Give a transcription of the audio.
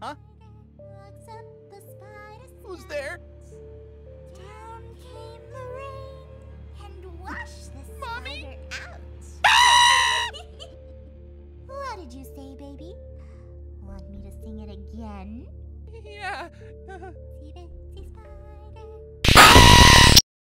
Huh? Who's there? Down came the rain and washed the Mommy? spider out. What did you say, baby? Want me to sing it again? Yeah. Itsy bitsy spider